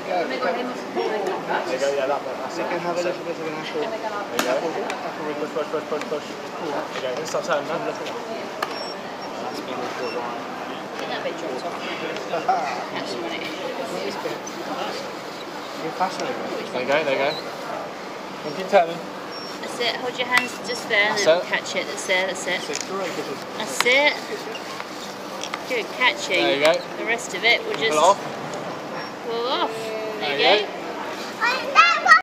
There you go, yeah, that bit. That's it. You can have a little bit of an apple. There you go. Push. There you go. Stop turning now. That's been all for a while. That bit dropped off. Actually, when You're fascinating. There you go. And keep turning. That's it. Hold your hands just there and then catch it. That's it. That's it. Good catching. There you go. The rest of it will just pull off. There you go.